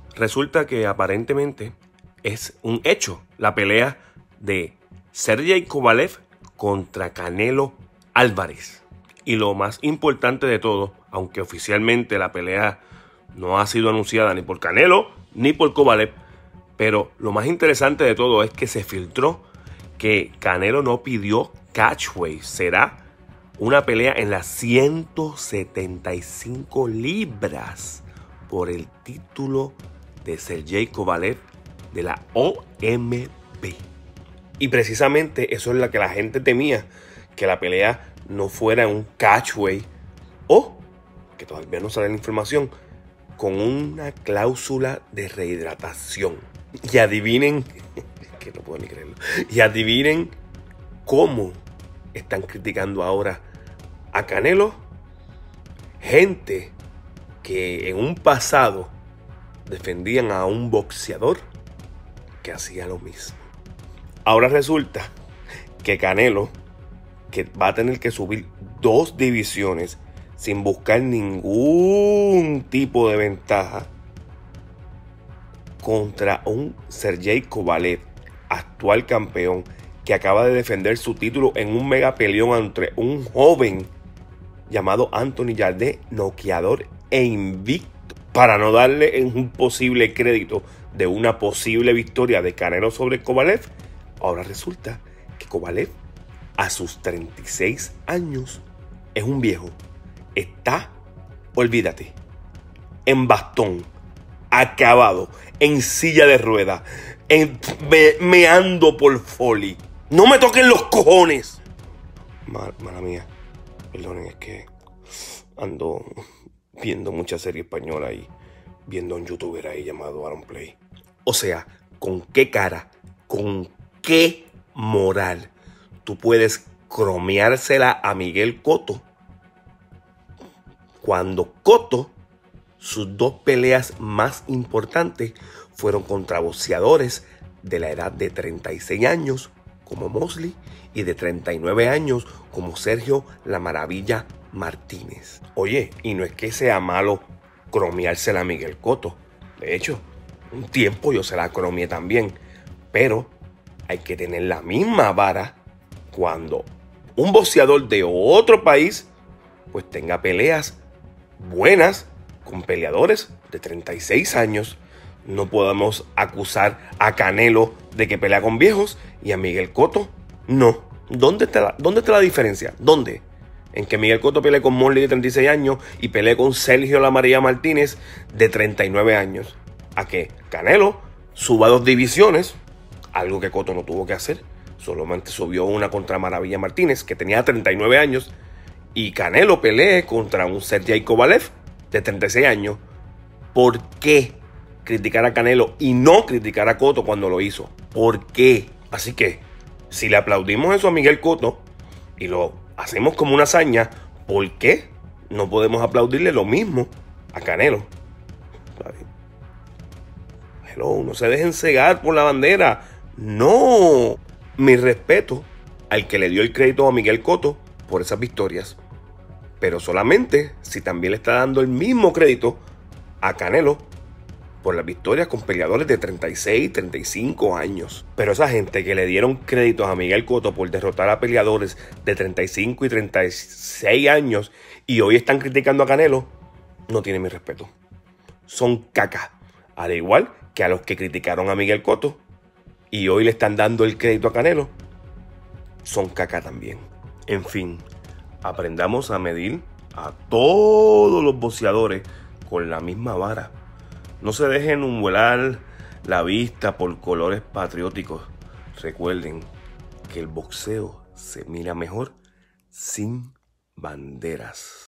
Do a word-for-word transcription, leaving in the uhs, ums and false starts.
Resulta que aparentemente es un hecho la pelea de Sergey Kovalev contra Canelo Álvarez. Y lo más importante de todo, aunque oficialmente la pelea no ha sido anunciada ni por Canelo ni por Kovalev, pero lo más interesante de todo es que se filtró que Canelo no pidió catchweight. Será una pelea en las ciento setenta y cinco libras por el título de Sergey Kovalev de la O M P. Y precisamente eso es lo que la gente temía, que la pelea no fuera un catchweight o, que todavía no sale la información, con una cláusula de rehidratación. Y adivinen, que no puedo ni creerlo, y adivinen cómo están criticando ahora a Canelo. Gente que en un pasado defendían a un boxeador que hacía lo mismo. Ahora resulta que Canelo, que va a tener que subir dos divisiones sin buscar ningún tipo de ventaja contra un Sergey Kovalev, actual campeón, que acaba de defender su título en un mega peleón entre un joven llamado Anthony Yarde, noqueador e invicto, para no darle un posible crédito de una posible victoria de Canelo sobre Kovalev. Ahora resulta que Kovalev, a sus treinta y seis años, es un viejo. Está, olvídate, en bastón, acabado, en silla de ruedas, en, me, meando por Foley. ¡No me toquen los cojones! Mal, mala mía, perdonen, es que ando viendo mucha serie española y viendo a un youtuber ahí llamado Aaron Play. O sea, ¿con qué cara, con qué moral tú puedes cromeársela a Miguel Cotto cuando Cotto, sus dos peleas más importantes fueron contra boxeadores de la edad de treinta y seis años como Mosley y de treinta y nueve años como Sergio La Maravilla Martínez? Oye, y no es que sea malo cromeársela a Miguel Cotto. De hecho, un tiempo yo se la cromeé también. Pero hay que tener la misma vara cuando un boxeador de otro país pues tenga peleas buenas con peleadores de treinta y seis años. No podemos acusar a Canelo de que pelea con viejos y a Miguel Cotto no. ¿Dónde está la, dónde está la diferencia? ¿Dónde? En que Miguel Cotto pelee con Mosley de treinta y seis años y pelee con Sergio La Maravilla Martínez de treinta y nueve años. A que Canelo suba dos divisiones, algo que Cotto no tuvo que hacer. Solamente subió una contra Maravilla Martínez, que tenía treinta y nueve años, y Canelo pelee contra un Sergey Kovalev de treinta y seis años. ¿Por qué criticar a Canelo y no criticar a Cotto cuando lo hizo? ¿Por qué? Así que, si le aplaudimos eso a Miguel Cotto y lo hacemos como una hazaña, ¿por qué no podemos aplaudirle lo mismo a Canelo? Hello, no se dejen cegar por la bandera. No. Mi respeto al que le dio el crédito a Miguel Cotto por esas victorias, pero solamente si también le está dando el mismo crédito a Canelo por las victorias con peleadores de treinta y seis, treinta y cinco años. Pero esa gente que le dieron créditos a Miguel Cotto por derrotar a peleadores de treinta y cinco y treinta y seis años y hoy están criticando a Canelo, no tiene mi respeto. Son caca. Al igual que a los que criticaron a Miguel Cotto y hoy le están dando el crédito a Canelo, son caca también. En fin, aprendamos a medir a todos los boxeadores con la misma vara. No se dejen nublar la vista por colores patrióticos. Recuerden que el boxeo se mira mejor sin banderas.